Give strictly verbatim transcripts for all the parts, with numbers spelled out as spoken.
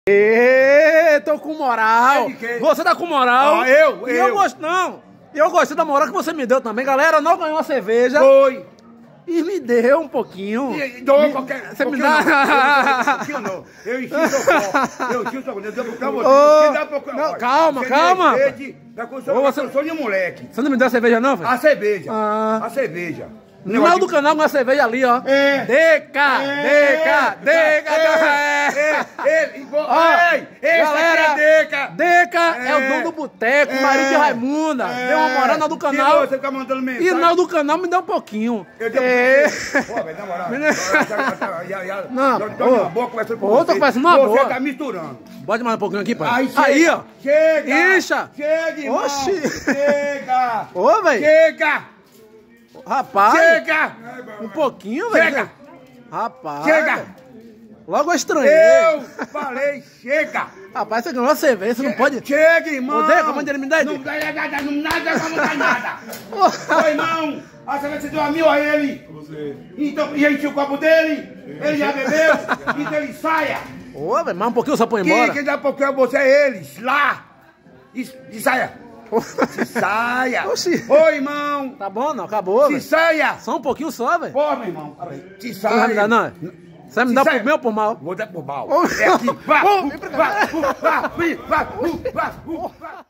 Ê, tô com moral. Você tá com moral. Ah, eu, e eu. eu gosto, não. Eu gostei da moral que você me deu também. Galera, não ganhou a cerveja. Foi. E me deu um pouquinho. E, dou me, qualquer, você me dá... dá... Um pouquinho não. Eu enchi seu copo. Eu enchi seu copo. Eu dou pra você. Oh, dá pra... não, calma, calma. Sede, da construção, você... construção de moleque. Você não me deu a cerveja não, velho? A cerveja. Ah. A cerveja. No final do canal, uma cerveja ali, ó. É. Deca, É. Deca, Deca, É. É. Ei, esse galera, aqui é Deca. Deca é, É. o dono do boteco, É. marido de Raimunda. É. Deu uma moral na do canal. E você fica mandando mensagem. E na do canal me deu um pouquinho. Eu dei é. Pô, velho, na moral. Não, não, tô numa boa conversando com você. Tô conversando numa boa. Você tá misturando. Pode mais um pouquinho aqui, pai. Aí, chega, Aí, ó. Chega. Ixa. Chega, irmão. Oxi. Chega. Ô, velho. Chega. Rapaz. Chega. Um pouquinho, velho. Chega. Rapaz. Chega. Logo eu estranhei. Eu falei, chega. Rapaz, você ganhou a cerveja, você não pode... Chega, irmão. Ô, Deca, manda ele me dar Não ideia. dá nada, não nada, não dá nada. Ô, irmão, a cerveja você deu a mil a ele. Você. Então, e encheu o copo dele. Ele já bebeu. Então ele saia. Ô, velho, mais um pouquinho só põe Quem, embora. quem dá pouquinho a você é eles, lá. E, e saia. Se saia. Oxi. Ô, irmão. Tá bom, não? Acabou, Se velho. saia. Só um pouquinho só, velho. Pô, meu irmão. Se Você não vai me dar, saia. não? Você vai me dar por bem ou por mal? Vou dar por mal. Ô, É aqui. Vá, ô, vá, vá, vá, vá, vá, vá, vá.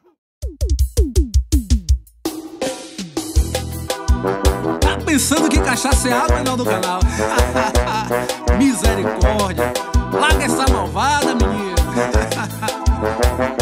Tá pensando que cachaça é água, não, do canal? Misericórdia. Larga essa malvada, menino.